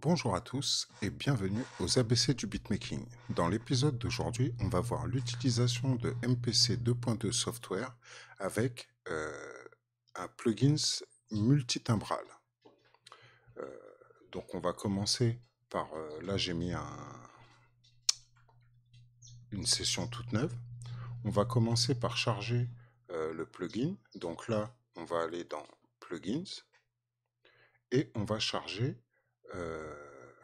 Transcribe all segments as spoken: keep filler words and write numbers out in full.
Bonjour à tous et bienvenue aux A B C du beatmaking. Dans l'épisode d'aujourd'hui, on va voir l'utilisation de M P C deux point deux Software avec euh, un plugin multitimbral. Euh, donc on va commencer par, euh, là j'ai mis un- une session toute neuve. On va commencer par charger euh, le plugin. Donc là, on va aller dans Plugins et on va charger euh,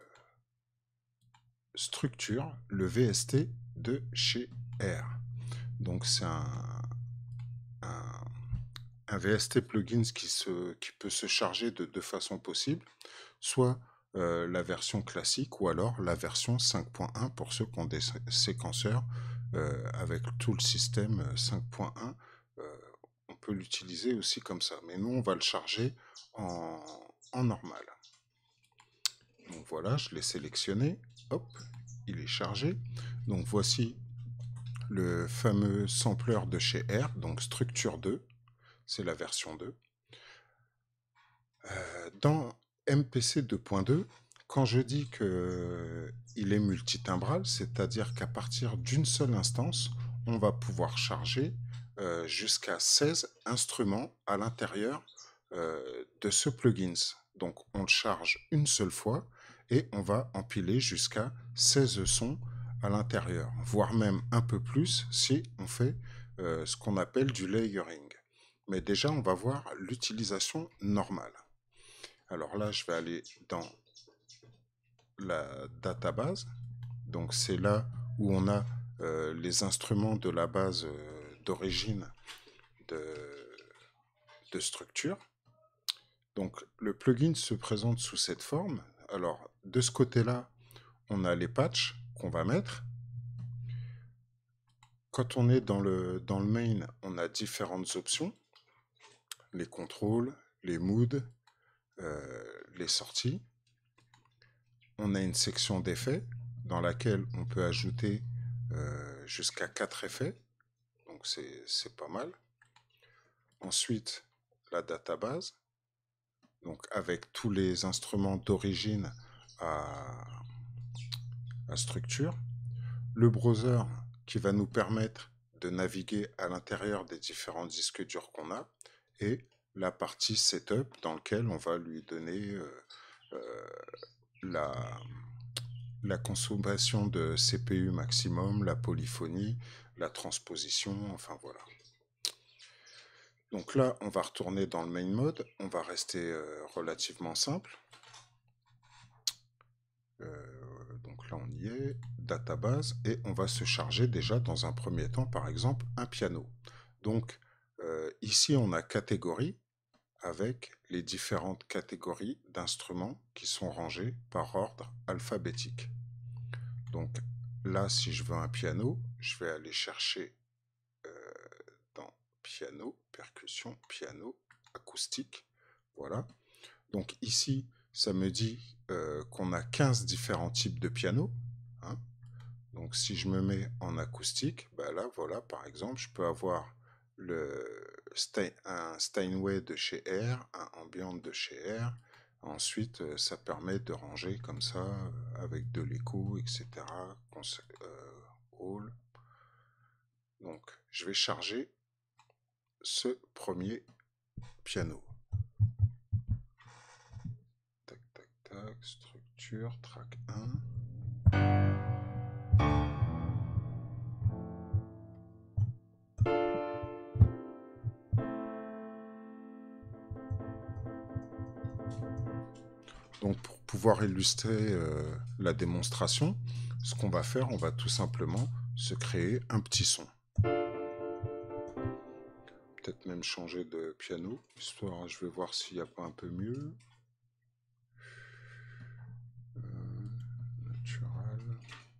Structure, le V S T de chez R. Donc c'est un, un, un V S T plugin qui, se, qui peut se charger de deux façons possibles, soit euh, la version classique ou alors la version cinq point un pour ceux qui ont des séquenceurs euh, avec tout le système cinq point un. Euh, on peut l'utiliser aussi comme ça, mais nous on va le charger en, en normal. Donc voilà, je l'ai sélectionné, hop, il est chargé. Donc voici le fameux sampler de chez R, donc Structure deux, c'est la version deux. Euh, dans M P C deux point deux, quand je dis qu'il est multitimbral, c'est-à-dire qu'à partir d'une seule instance, on va pouvoir charger euh, jusqu'à seize instruments à l'intérieur euh, de ce plugin. Donc on le charge une seule fois et on va empiler jusqu'à seize sons à l'intérieur, voire même un peu plus si on fait euh, ce qu'on appelle du layering. Mais déjà, on va voir l'utilisation normale. Alors là, je vais aller dans la database. Donc c'est là où on a euh, les instruments de la base euh, d'origine de, de structure. Donc le plugin se présente sous cette forme. Alors de ce côté-là, on a les patchs qu'on va mettre. Quand on est dans le, dans le main, on a différentes options. Les contrôles, les moods, euh, les sorties. On a une section d'effets dans laquelle on peut ajouter euh, jusqu'à quatre effets. Donc c'est pas mal. Ensuite, la database. Donc avec tous les instruments d'origine à, à structure. Le browser qui va nous permettre de naviguer à l'intérieur des différents disques durs qu'on a. Et la partie setup dans laquelle on va lui donner euh, euh, la, la consommation de C P U maximum, la polyphonie, la transposition, enfin voilà. Donc là, on va retourner dans le main mode, on va rester euh, relativement simple. Euh, donc là, on y est, database, et on va se charger déjà dans un premier temps, par exemple, un piano. Donc euh, ici, on a catégorie, avec les différentes catégories d'instruments qui sont rangés par ordre alphabétique. Donc là, si je veux un piano, je vais aller chercher euh, dans piano, percussion, piano, acoustique. Voilà. Donc ici, ça me dit euh, qu'on a quinze différents types de pianos. Hein. Donc si je me mets en acoustique, bah là, voilà, par exemple, je peux avoir le Stein, un Steinway de chez R, un Ambient de chez R. Ensuite, euh, ça permet de ranger comme ça, euh, avec de l'écho, et cetera. Euh, all. Donc, je vais charger ce premier piano. Tac, tac, tac, structure, track un. Donc pour pouvoir illustrer euh, la démonstration, ce qu'on va faire, on va tout simplement se créer un petit son. Peut-être même changer de piano, histoire, je vais voir s'il n'y a pas un peu mieux. Euh, natural.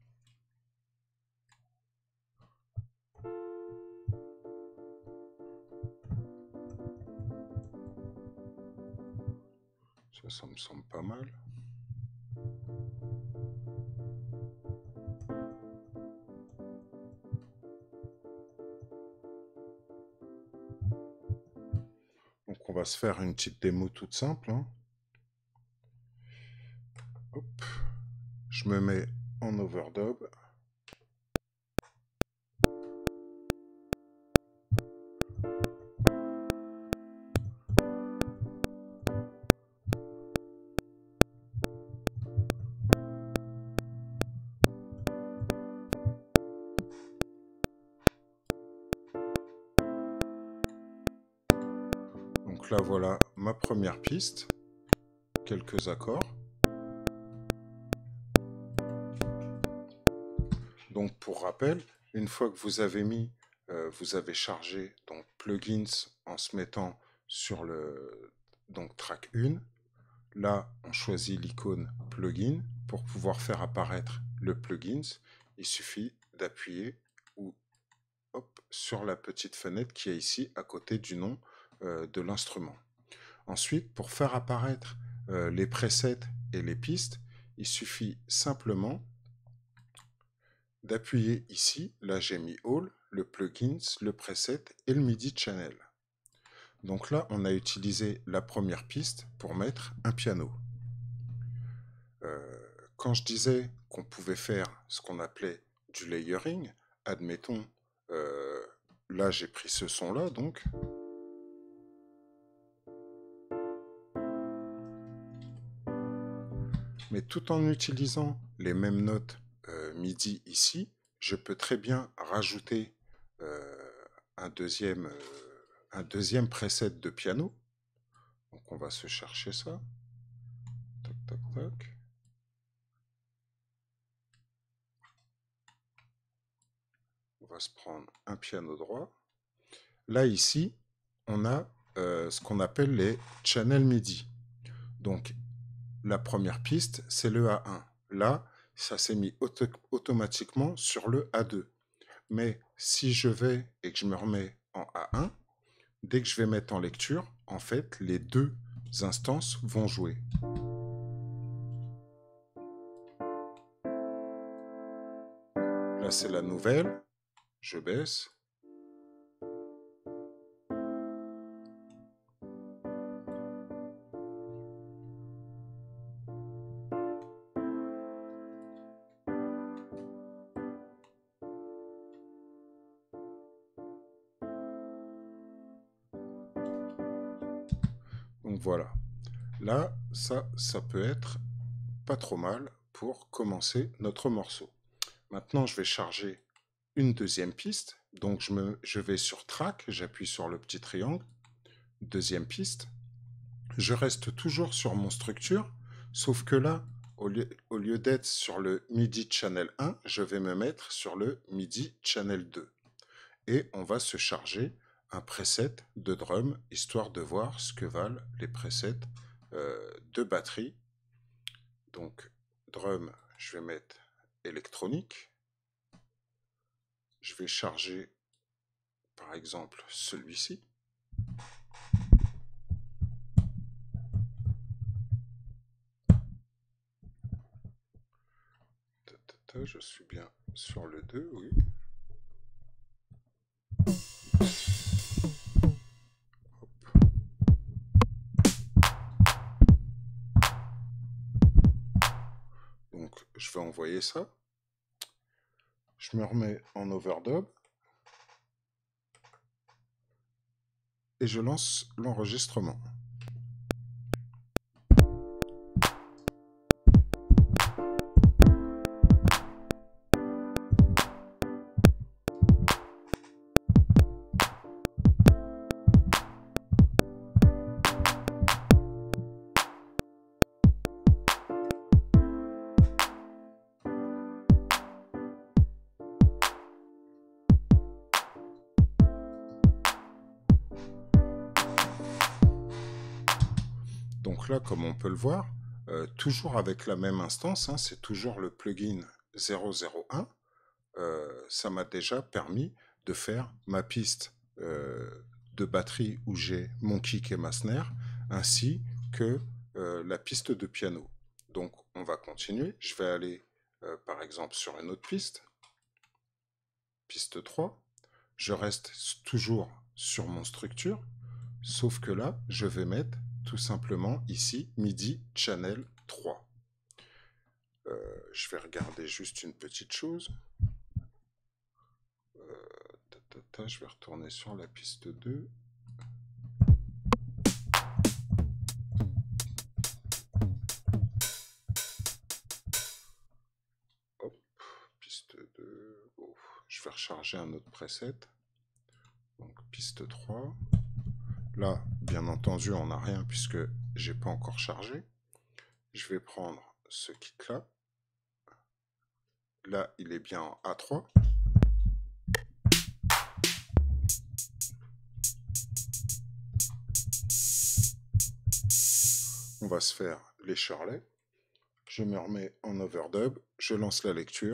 Ça, ça me semble pas mal. Donc on va se faire une petite démo toute simple. Hein. Hop. Je me mets en overdub. Donc là, voilà ma première piste. Quelques accords. Donc pour rappel, une fois que vous avez mis, euh, vous avez chargé donc plugins en se mettant sur le donc track un. Là, on choisit l'icône plugin pour pouvoir faire apparaître le plugins. Il suffit d'appuyer ou hop sur la petite fenêtre qui est ici à côté du nom euh, de l'instrument. Ensuite, pour faire apparaître euh, les presets et les pistes, il suffit simplement d'appuyer ici. Là, j'ai mis All, le plugins, le preset et le MIDI channel. Donc là, on a utilisé la première piste pour mettre un piano. Euh, quand je disais qu'on pouvait faire ce qu'on appelait du layering, admettons, euh, là j'ai pris ce son-là, donc. Mais tout en utilisant les mêmes notes euh, MIDI ici, je peux très bien rajouter euh, un, deuxième, euh, un deuxième preset de piano. Donc on va se chercher ça. Tac, tac, tac. On va se prendre un piano droit. Là, ici, on a euh, ce qu'on appelle les channels MIDI. Donc, la première piste, c'est le A un. Là, ça s'est mis auto automatiquement sur le A deux. Mais si je vais et que je me remets en A un, dès que je vais mettre en lecture, en fait, les deux instances vont jouer. Là, c'est la nouvelle. Je baisse. Donc voilà. Là, ça, ça peut être pas trop mal pour commencer notre morceau. Maintenant, je vais charger une deuxième piste. Donc, je, me, je vais sur Track, j'appuie sur le petit triangle. Deuxième piste. Je reste toujours sur mon structure, sauf que là, au lieu, au lieu d'être sur le MIDI Channel un, je vais me mettre sur le MIDI Channel deux. Et on va se charger un preset de drum, histoire de voir ce que valent les presets euh, de batterie. Donc, drum, je vais mettre électronique. Je vais charger, par exemple, celui-ci. Je suis bien sur le deux, oui. Hop. Donc, je vais envoyer ça. Je me remets en overdub. Et je lance l'enregistrement. Donc là, comme on peut le voir, euh, toujours avec la même instance, hein, c'est toujours le plugin zéro zéro un, euh, ça m'a déjà permis de faire ma piste euh, de batterie où j'ai mon kick et ma snare, ainsi que euh, la piste de piano. Donc on va continuer, je vais aller euh, par exemple sur une autre piste, piste trois, je reste toujours sur mon structure, sauf que là, je vais mettre tout simplement ici MIDI Channel trois. Euh, je vais regarder juste une petite chose. Euh, ta, ta, ta, je vais retourner sur la piste deux. Hop, piste deux. Oh, je vais recharger un autre preset. Donc piste trois. Là, bien entendu, on n'a rien puisque j'ai pas encore chargé. Je vais prendre ce kit là. Là, il est bien en A trois. On va se faire les Shirley. Je me remets en overdub. Je lance la lecture.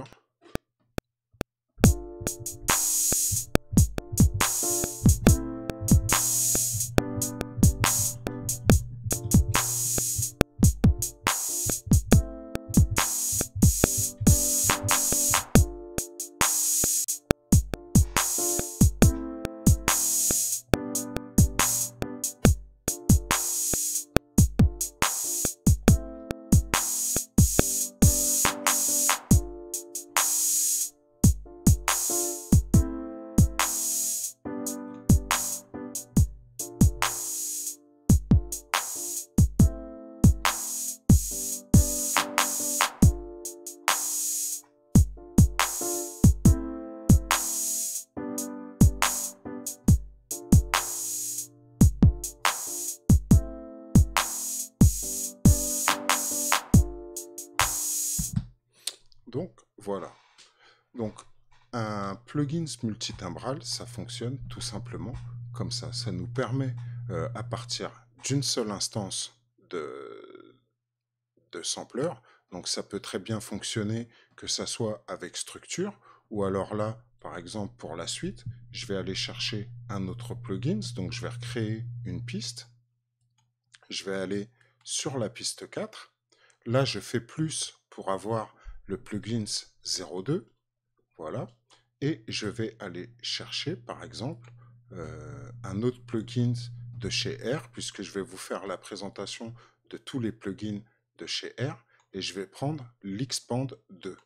Donc, voilà. Donc, un plugin multitimbral, ça fonctionne tout simplement comme ça. Ça nous permet, euh, à partir d'une seule instance de, de sampler, donc ça peut très bien fonctionner que ça soit avec structure, ou alors là, par exemple, pour la suite, je vais aller chercher un autre plugin, donc je vais recréer une piste. Je vais aller sur la piste quatre. Là, je fais plus pour avoir le plugin zéro deux. Voilà. Et je vais aller chercher, par exemple, euh, un autre plugin de chez R, puisque je vais vous faire la présentation de tous les plugins de chez R. Et je vais prendre l'Xpand deux.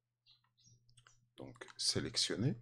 Donc, sélectionner.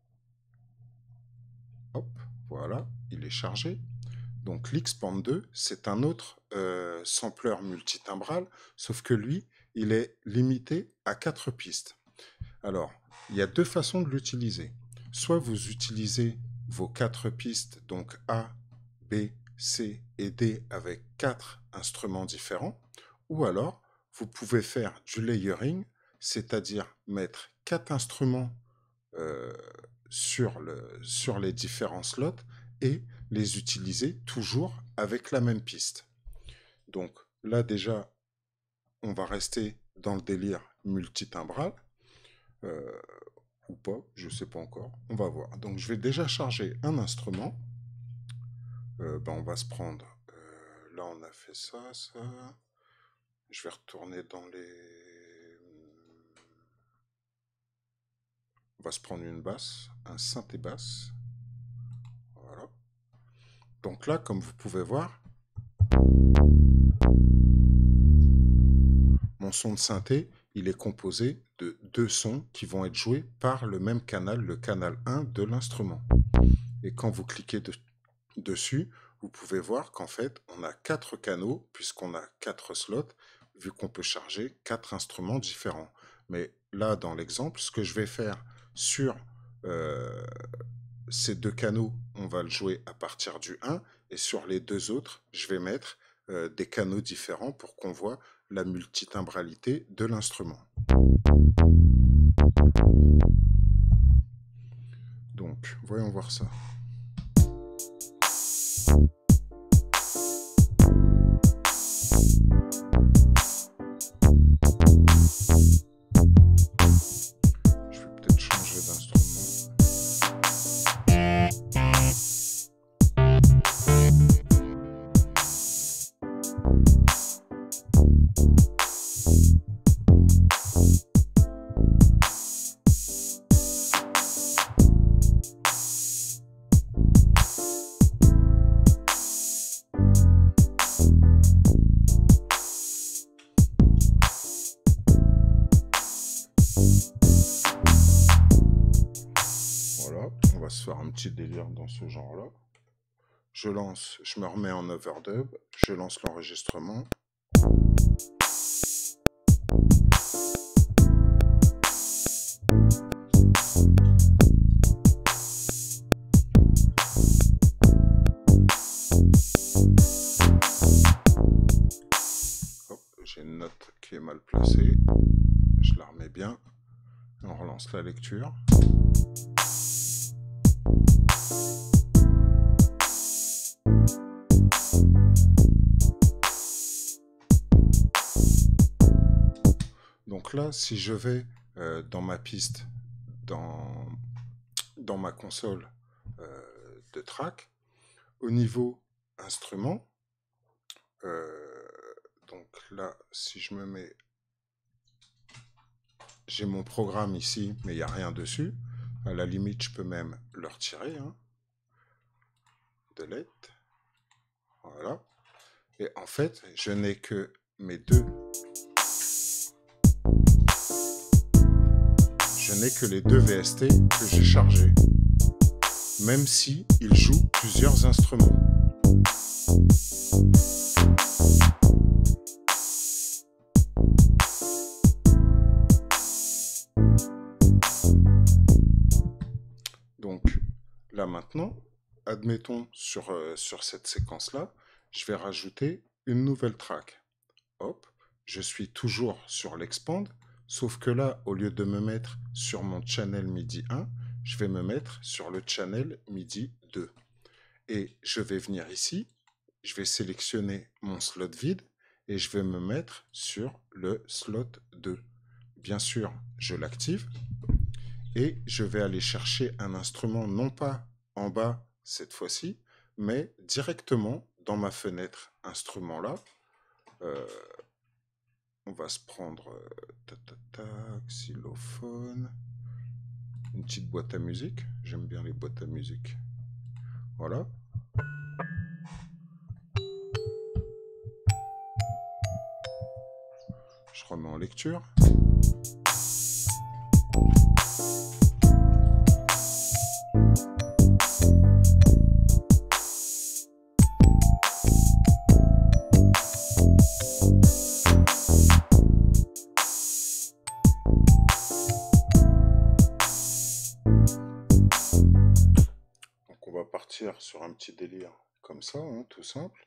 Hop, voilà, il est chargé. Donc l'Xpand deux, c'est un autre euh, sampler multitimbral, sauf que lui, il est limité à quatre pistes. Alors, il y a deux façons de l'utiliser. Soit vous utilisez vos quatre pistes, donc A, B, C et D, avec quatre instruments différents, ou alors vous pouvez faire du layering, c'est-à-dire mettre quatre instruments euh, sur, le, sur les différents slots et les utiliser toujours avec la même piste. Donc là déjà, on va rester dans le délire multitimbral, euh, ou pas, je sais pas encore, on va voir. Donc je vais déjà charger un instrument, euh, ben, on va se prendre, euh, là on a fait ça, ça, je vais retourner dans les... On va se prendre une basse, un synthé basse, voilà. Donc là, comme vous pouvez voir, mon son de synthé, il est composé de deux sons qui vont être joués par le même canal, le canal un de l'instrument. Et quand vous cliquez de dessus, vous pouvez voir qu'en fait, on a quatre canaux, puisqu'on a quatre slots, vu qu'on peut charger quatre instruments différents. Mais là, dans l'exemple, ce que je vais faire sur euh, ces deux canaux, on va le jouer à partir du un, et sur les deux autres, je vais mettre euh, des canaux différents pour qu'on voit la multitimbralité de l'instrument. Donc, voyons voir ça. Je vais peut-être changer d'instrument. Voilà, on va se faire un petit délire dans ce genre-là. Je lance, je me remets en overdub, je lance l'enregistrement. Hop, j'ai une note qui est mal placée, je la remets bien, on relance la lecture. Donc là, si je vais euh, dans ma piste, dans, dans ma console euh, de track, au niveau instrument, euh, donc là, si je me mets, j'ai mon programme ici, mais il n'y a rien dessus. À la limite, je peux même le retirer. Hein. Delete. Voilà. Et en fait, je n'ai que mes deux. Je n'ai que les deux V S T que j'ai chargés. Même si il joue plusieurs instruments. Donc là maintenant, admettons sur, euh, sur cette séquence-là, je vais rajouter une nouvelle track. Hop, je suis toujours sur l'expand, sauf que là, au lieu de me mettre sur mon channel MIDI un, je vais me mettre sur le channel MIDI deux. Et je vais venir ici, je vais sélectionner mon slot vide et je vais me mettre sur le slot deux. Bien sûr, je l'active et je vais aller chercher un instrument non pas en bas cette fois-ci, mais directement dans ma fenêtre instrument là. Euh, on va se prendre euh, ta, ta, ta, xylophone, une petite boîte à musique. J'aime bien les boîtes à musique. Voilà. Je remets en lecture. Donc on va partir sur un petit délire comme ça, hein, tout simple.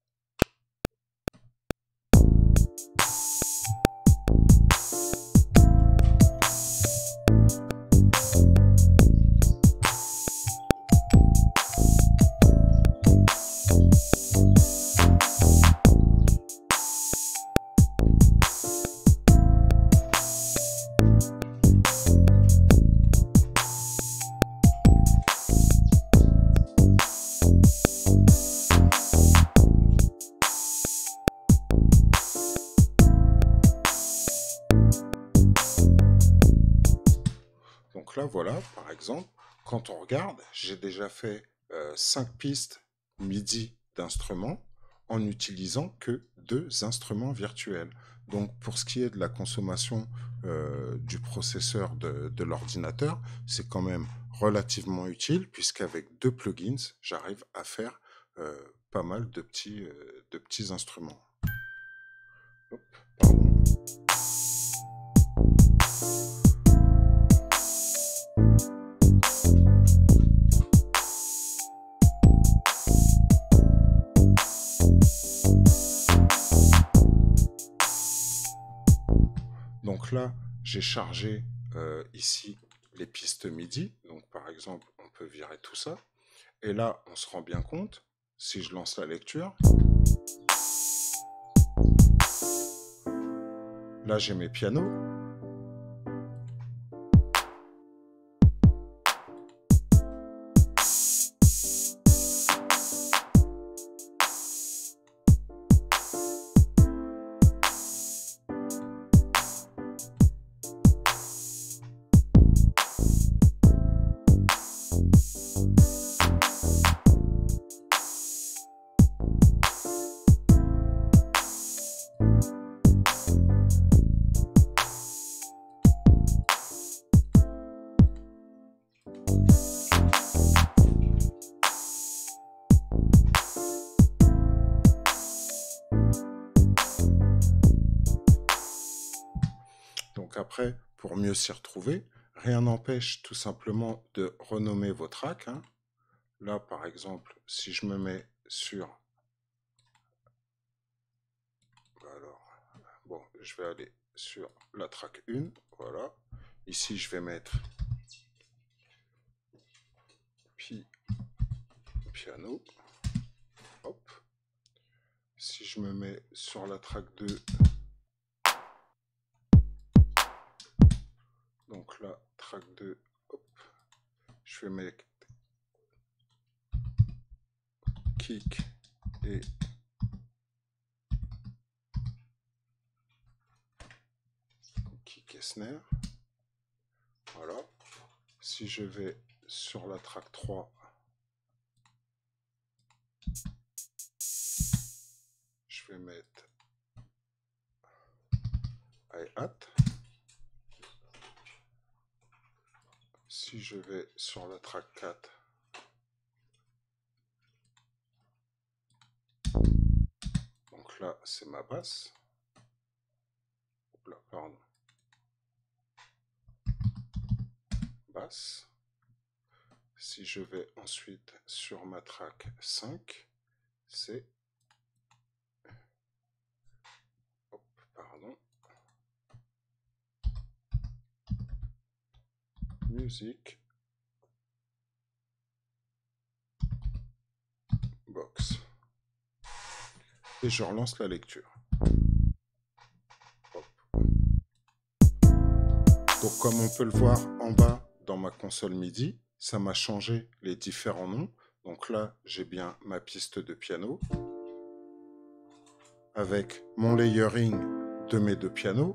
Donc là, voilà, par exemple, quand on regarde, j'ai déjà fait euh, cinq pistes MIDI d'instruments en n'utilisant que deux instruments virtuels. Donc pour ce qui est de la consommation euh, du processeur de, de l'ordinateur, c'est quand même relativement utile puisqu'avec deux plugins, j'arrive à faire euh, pas mal de petits, euh, de petits instruments. Hop, pardon. Donc là, j'ai chargé euh, ici les pistes MIDI. Donc par exemple, on peut virer tout ça. Et là, on se rend bien compte, si je lance la lecture, là j'ai mes pianos. après, pour mieux s'y retrouver, rien n'empêche tout simplement de renommer vos tracks, hein. Là, par exemple, si je me mets sur... Alors, bon, je vais aller sur la track un, voilà. Ici, je vais mettre Pi, piano. Hop. Si je me mets sur la track deux, donc là, track deux, hop, je vais mettre kick et kick et snare. Voilà. Si je vais sur la track trois, je vais mettre hi-hat. Si je vais sur la track quatre, donc là c'est ma basse. Là, pardon. Basse. Si je vais ensuite sur ma track cinq, c'est... Hop, pardon. Musique. Box. Et je relance la lecture. Hop. Donc comme on peut le voir en bas dans ma console MIDI, ça m'a changé les différents noms. Donc là, j'ai bien ma piste de piano avec mon layering de mes deux pianos.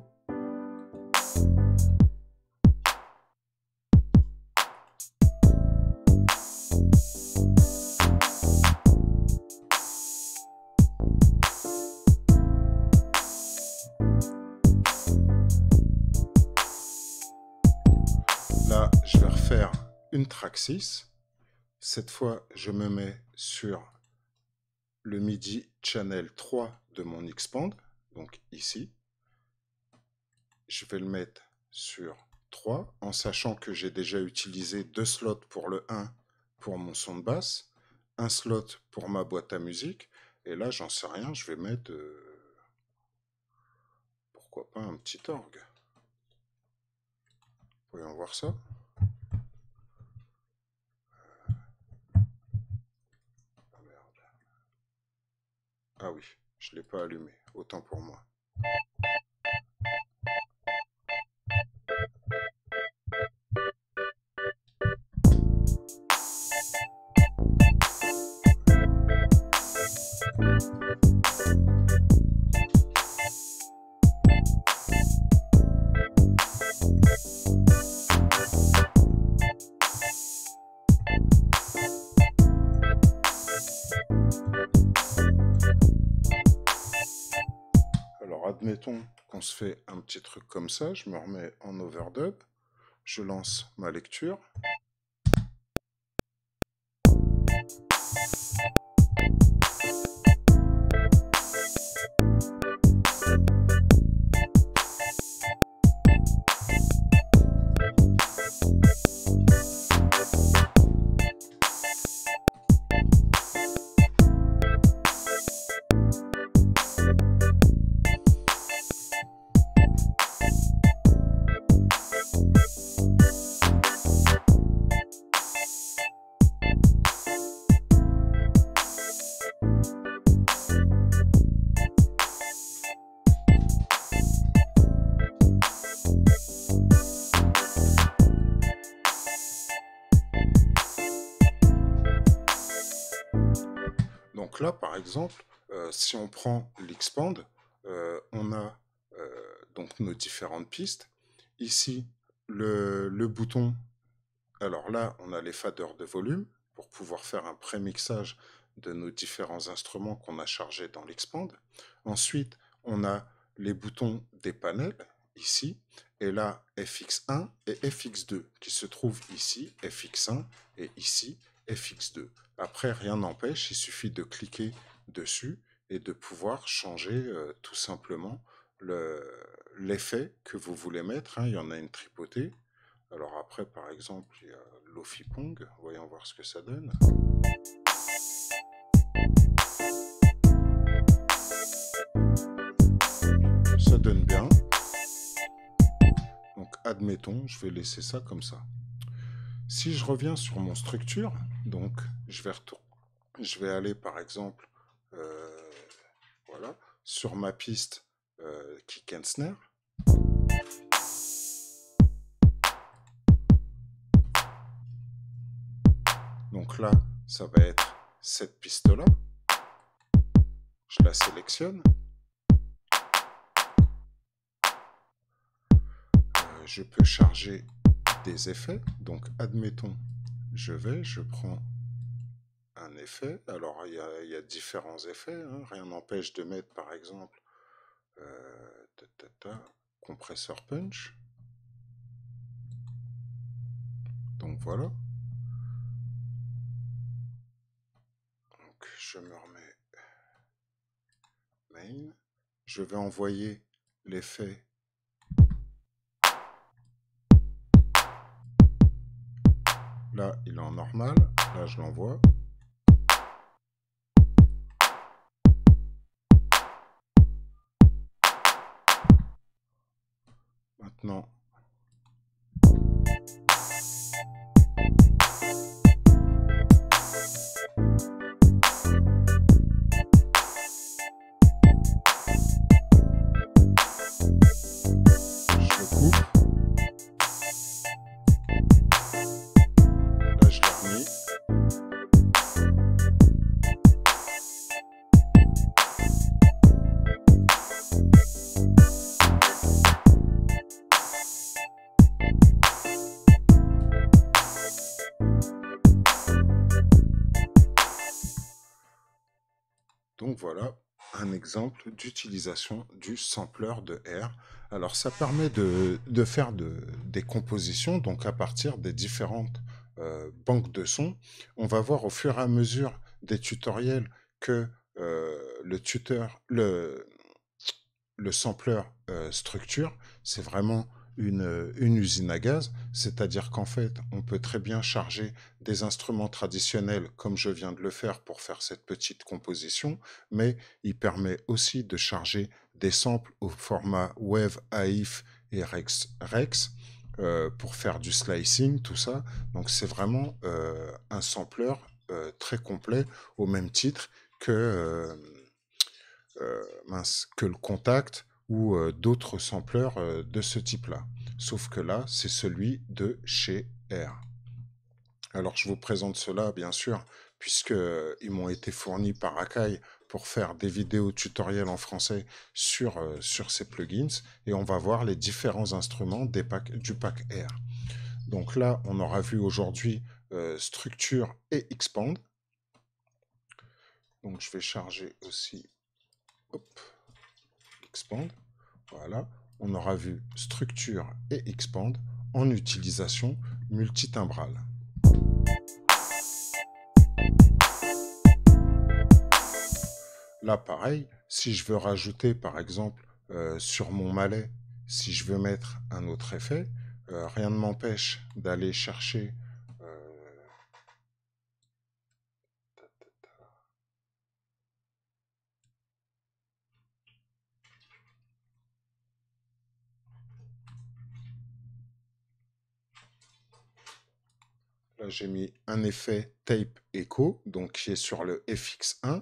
Là, je vais refaire une track six. Cette fois, je me mets sur le MIDI channel trois de mon Xpand, donc ici. Je vais le mettre sur trois, en sachant que j'ai déjà utilisé deux slots pour le un pour mon son de basse, un slot pour ma boîte à musique, et là, j'en sais rien, je vais mettre, euh, pourquoi pas un petit orgue. Voyons voir ça. Ah merde. Ah oui, je ne l'ai pas allumé, autant pour moi. Alors admettons qu'on se fait un petit truc comme ça, je me remets en overdub, je lance ma lecture. Donc là, par exemple, euh, si on prend l'Xpand, euh, on a euh, donc nos différentes pistes. Ici, le, le bouton, alors là, on a les faders de volume pour pouvoir faire un prémixage de nos différents instruments qu'on a chargés dans l'Xpand. Ensuite, on a les boutons des panels, ici, et là, F X un et F X deux, qui se trouvent ici, F X un, et ici, F X deux. Après, rien n'empêche, il suffit de cliquer dessus et de pouvoir changer euh, tout simplement le, l'effet que vous voulez mettre, hein. Il y en a une tripotée. Alors après, par exemple, il y a Lofi Pong. Voyons voir ce que ça donne. Ça donne bien. Donc admettons, je vais laisser ça comme ça. Si je reviens sur mon structure, donc je vais retourner, je vais aller par exemple, euh, voilà, sur ma piste euh, kick and snare. Donc là, ça va être cette piste-là. Je la sélectionne. Euh, je peux charger des effets. Donc admettons, je vais, je prends un effet. Alors il y a, il y a différents effets, hein. Rien n'empêche de mettre par exemple euh, ta, ta, ta, compresseur punch. Donc voilà. Donc je me remets main. Je vais envoyer l'effet. Là, il est en normal. Là, je l'envoie. Maintenant, je coupe. Là, je l'ai remis. Donc voilà un exemple d'utilisation du sampler de R. Alors ça permet de, de faire de, des compositions, donc à partir des différentes euh, banques de sons. On va voir au fur et à mesure des tutoriels que euh, le tuteur, le, le sampler euh, structure, c'est vraiment une, une usine à gaz, c'est-à-dire qu'en fait, on peut très bien charger des instruments traditionnels comme je viens de le faire pour faire cette petite composition, mais il permet aussi de charger des samples au format Wave, A I F et Rex, Rex euh, pour faire du slicing, tout ça. Donc c'est vraiment euh, un sampler euh, très complet au même titre que... Euh, euh, mince, que le Contact ou euh, d'autres sampleurs euh, de ce type-là. Sauf que là, c'est celui de chez R. Alors, je vous présente cela, bien sûr, puisqu'ils m'ont été fournis par Akai pour faire des vidéos tutoriels en français sur, euh, sur ces plugins. Et on va voir les différents instruments des packs, du pack R. Donc là, on aura vu aujourd'hui euh, Structure et Expand. Donc, je vais charger aussi... Hop, Expand. Voilà, on aura vu structure et expand en utilisation multitimbrale. Là, pareil, si je veux rajouter, par exemple, euh, sur mon mallet, si je veux mettre un autre effet, euh, rien ne m'empêche d'aller chercher... Euh, là, j'ai mis un effet tape echo, donc qui est sur le F X un.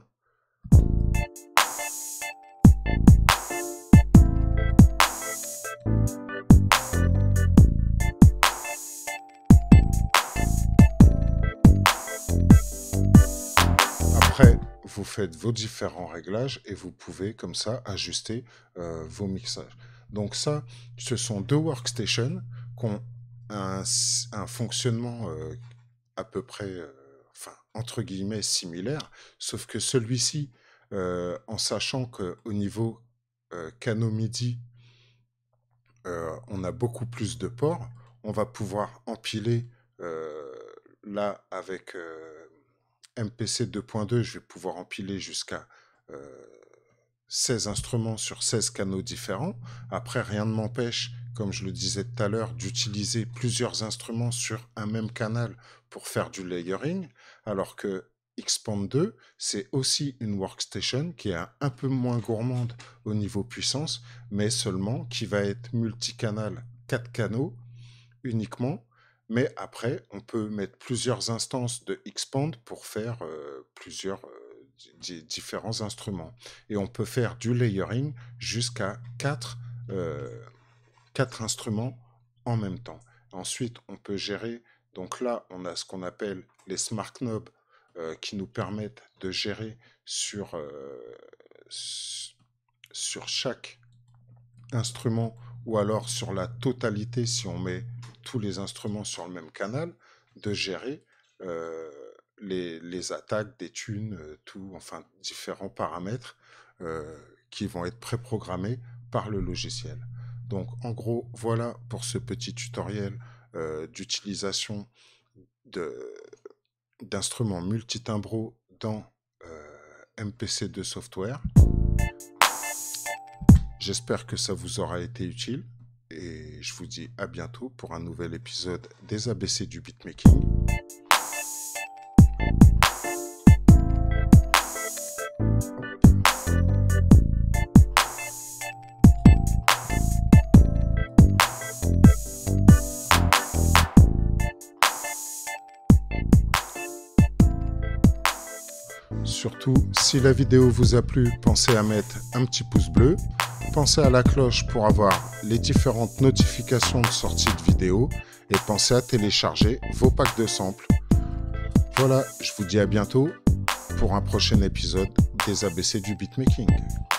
Après, vous faites vos différents réglages et vous pouvez comme ça ajuster euh, vos mixages. Donc ça, ce sont deux workstations qui ont un, un fonctionnement euh, à peu près, euh, enfin, entre guillemets, similaire, sauf que celui-ci, euh, en sachant qu'au niveau euh, Cano MIDI, euh, on a beaucoup plus de ports, on va pouvoir empiler euh, là avec... Euh, M P C deux point deux, je vais pouvoir empiler jusqu'à euh, seize instruments sur seize canaux différents. Après, rien ne m'empêche, comme je le disais tout à l'heure, d'utiliser plusieurs instruments sur un même canal pour faire du layering, alors que Xpand deux, c'est aussi une workstation qui est un, un peu moins gourmande au niveau puissance, mais seulement qui va être multicanal, quatre canaux uniquement. Mais après, on peut mettre plusieurs instances de Xpand pour faire euh, plusieurs euh, di- différents instruments. Et on peut faire du layering jusqu'à quatre euh, quatre instruments en même temps. Ensuite, on peut gérer, donc là, on a ce qu'on appelle les smart knobs euh, qui nous permettent de gérer sur, euh, sur chaque instrument ou alors sur la totalité, si on met tous les instruments sur le même canal, de gérer euh, les, les attaques, des tunes, euh, tout, enfin différents paramètres euh, qui vont être préprogrammés par le logiciel. Donc en gros, voilà pour ce petit tutoriel euh, d'utilisation de, d'instruments multitimbros dans euh, M P C deux Software. J'espère que ça vous aura été utile et je vous dis à bientôt pour un nouvel épisode des A B C du beatmaking. Surtout, si la vidéo vous a plu, pensez à mettre un petit pouce bleu. Pensez à la cloche pour avoir les différentes notifications de sortie de vidéos. Et pensez à télécharger vos packs de samples. Voilà, je vous dis à bientôt pour un prochain épisode des A B C du beatmaking.